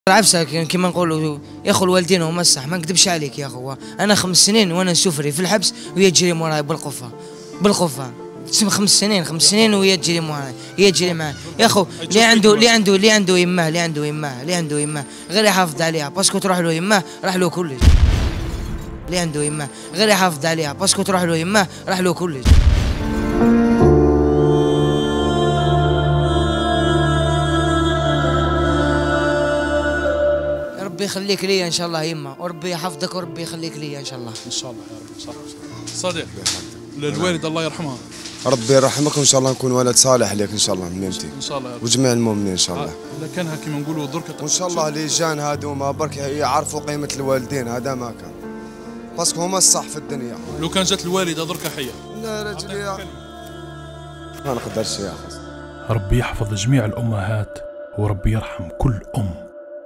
عفسه كما نقولوا يا اخو الوالدين هما الصح، ما نكذبش عليك يا اخو. انا 5 سنين وانا نسفري في الحبس وهي تجري موراي بالقفه 5 سنين وهي تجري موراي، هي تجري معايا يا اخو. اللي عنده يماه غير يحافظ عليها، باسكو تروح له يماه راح له كلش. اللي عنده يماه غير يحافظ عليها، باسكو تروح له يماه راح له كلش. ربي يخليك لي ان شاء الله يما، وربي يحفظك وربي يخليك لي ان شاء الله. ان شاء الله يا رب. صح صديق للوالد الله يرحمها. ربي يرحمك وان شاء الله نكون ولد صالح لك ان شاء الله ميمتي ان شاء الله وجميع المؤمنين ان شاء الله. كانها كما نقولوا دركة وان شاء الله اللي جان هادوما برك يعرفوا قيمة الوالدين، هذا ما كان باسكو هما الصح في الدنيا. لو كان جات الوالدة دركة حية. لا رجلي ما نقدرش يا اخي. ربي يحفظ جميع الامهات وربي يرحم كل ام.